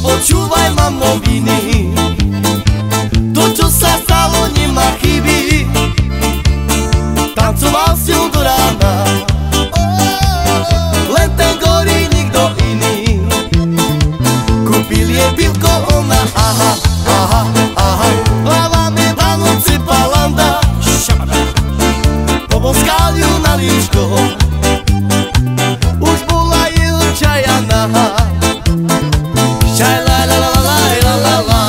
počúvaj, mám noviny. To, čo sa stalo, nemá chyby. Tancoval si ju do rána, len ten gorí, nikto iný. Kúpil jej pivko, ona aha, aha, aha. Hlava mi Vánoci palanda, poboskal ju na líčko. Už bola jeho čajana. Shai la la la la la la la.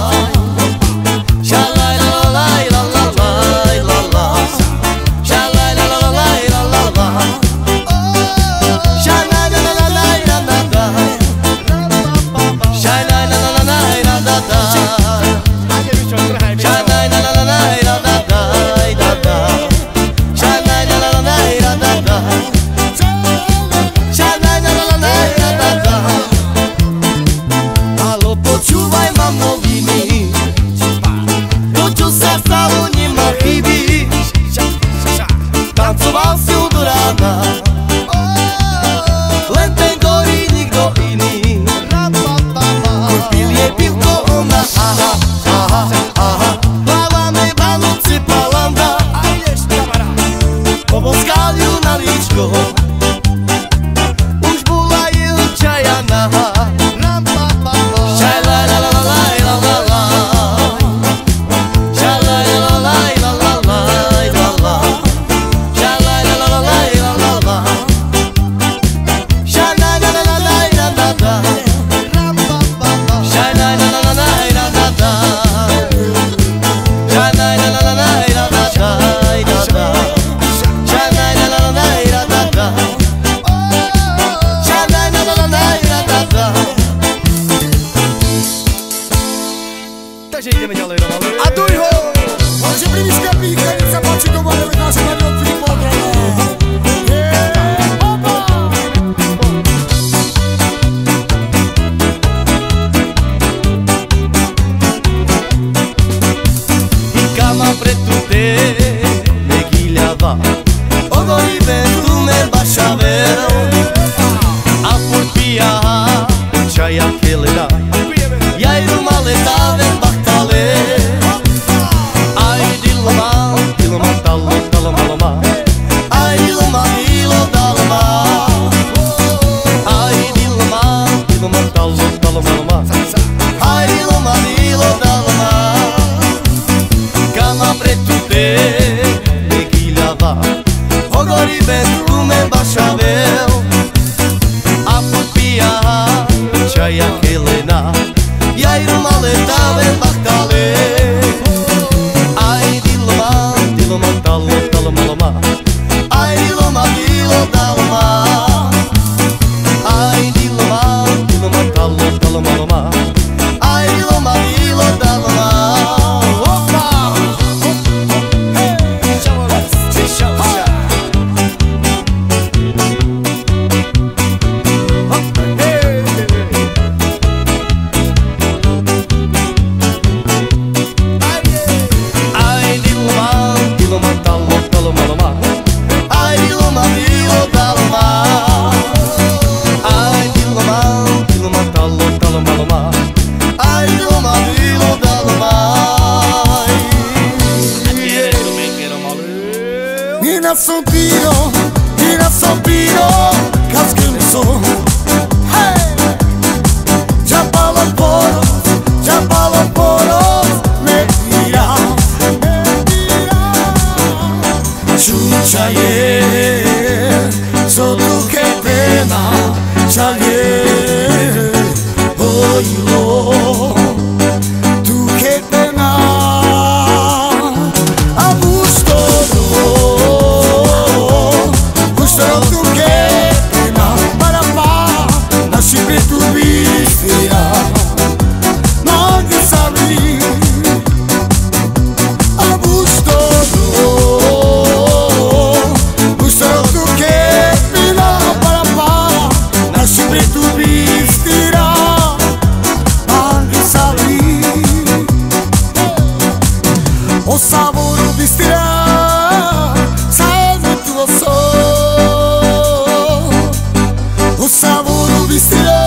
Shai la la la la la la la la. Shai la la la la la la la. Shai la la la la la la la. Shai la la la la la la la la. Shai la la la la la la la la. Shai la la la la la la la. Shai la la la la la la. Alo, počúvaj, mám noviny. To, čo sa stalo, nemá chyby. Tancoval si ju do rána, len ten gorí, nikto iný. Kúpil jej pivko, ona aha, aha, aha. Hlava mi Vánoci palanda, poboskal ju na líčko. Už bola jeho čajana. Shai la la la la la la la. Shai la la la la la la la la. Shai la la la la la la la. Shai la la la la la la la. Shai la la la la la la la. Shai la la la la la la la. Shai la la la la la la. Shai la la la la la la. Takže ideme ďalej, Roman. A duj ho! Môže privíska pícha, nech sa páči do mojho nášho na ňom prípodrobne. I cama pre tutte me ghigliava, ogori pentru me bașavel. A purpia ceaia chelera, iai rumale tave bahtale. Ai dilma, dilma tallo talma lama. Ai dilma dilo dalma. Ai dilma, dilma tallo talma lama. Ai dilma dilo dalma. Cama pre tutte me ghigliava, ogori pentru me bașavel. A purpia ceaia chelena, iai rumale tave bahtale. Ai dilma, dilma tallo talma lama. Ai dilma dilo dalma. Ai dilma, dilma tallo talma lama. Ai dilma dilo dalma. Opa! Ai dilma, dilma tallo talma lama. Ai dilma dilo dalma. Ai dilma, dilma tallo talma lama. Ai dilma dilo dalma. Nina sompiro, casque no som. Já balan poros, me mira. Chuchaye, só tu que pena, chaye, oilo, tu que pena, a gusto tu que pena, para pa, na sempre tu vistira, não te sabe, a gusto tu que pena, para pa, na sempre tu vistira, não te sabe, o sabor vistira. O sabor do vestido